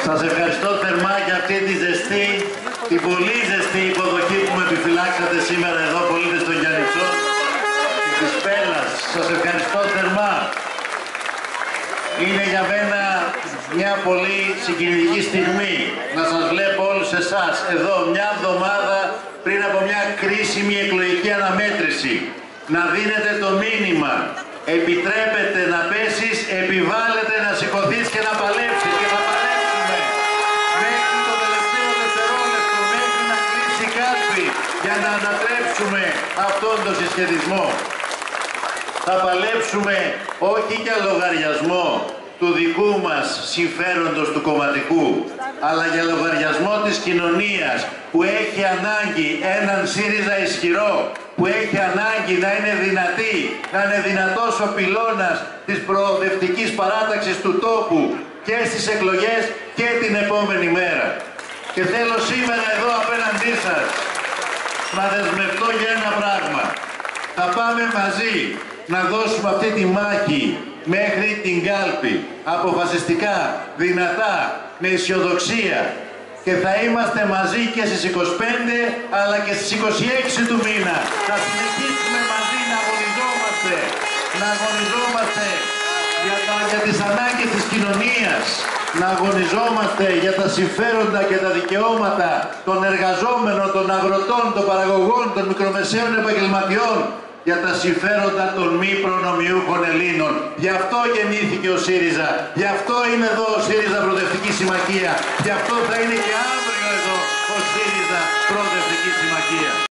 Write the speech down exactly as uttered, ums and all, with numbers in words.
Σας ευχαριστώ θερμά για αυτή τη ζεστή, την πολύ ζεστή υποδοχή που με επιφυλάξατε σήμερα εδώ, πολίτες των Γιαννιτσών και της Πέλλας. Σας ευχαριστώ θερμά. Είναι για μένα μια πολύ συγκινητική στιγμή να σας βλέπω όλους εσάς εδώ μια εβδομάδα πριν από μια κρίσιμη εκλογική αναμέτρηση. Να δίνετε το μήνυμα. Επιτρέπετε να πέσεις, επιβάλλετε να σηκωθείς και να παλέψεις. Και θα παλέψουμε μέχρι το τελευταίο δευτερόλεπτο, μέχρι να κλείσει η κάλπη για να ανατρέψουμε αυτόν τον συσχετισμό. Θα παλέψουμε όχι για λογαριασμό του δικού μας συμφέροντος του κομματικού, αλλά για λογαριασμό της κοινωνίας που έχει ανάγκη έναν ΣΥΡΙΖΑ ισχυρό, που έχει ανάγκη να είναι δυνατή, να είναι δυνατός ο πυλώνας της προοδευτικής παράταξης του τόπου και στις εκλογές και την επόμενη μέρα. Και θέλω σήμερα εδώ απέναντί σας να δεσμευτώ για ένα πράγμα. Θα πάμε μαζί να δώσουμε αυτή τη μάχη μέχρι την κάλπη, αποφασιστικά, δυνατά, με αισιοδοξία. Και θα είμαστε μαζί και στις είκοσι πέντε αλλά και στις είκοσι έξι του μήνα. Θα συνεχίσουμε μαζί να αγωνιζόμαστε, να αγωνιζόμαστε για, τα, για τις ανάγκες της κοινωνίας, να αγωνιζόμαστε για τα συμφέροντα και τα δικαιώματα των εργαζόμενων, των αγροτών, των παραγωγών, των μικρομεσαίων επαγγελματιών, για τα συμφέροντα των μη προνομιούχων Ελλήνων. Γι' αυτό γεννήθηκε ο ΣΥΡΙΖΑ. Γι' αυτό είναι εδώ ο ΣΥΡΙΖΑ Προοδευτική Συμμαχία. Γι' αυτό θα είναι και αύριο εδώ ο ΣΥΡΙΖΑ Προοδευτική Συμμαχία.